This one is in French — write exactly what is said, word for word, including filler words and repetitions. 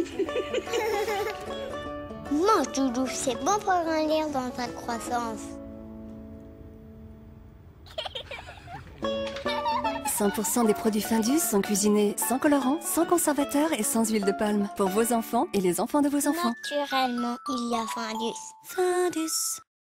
Mange, Doudou, c'est bon pour grandir dans ta croissance. cent pour cent des produits Findus sont cuisinés sans colorant, sans conservateur et sans huile de palme. Pour vos enfants et les enfants de vos enfants. Naturellement, il y a Findus. Findus.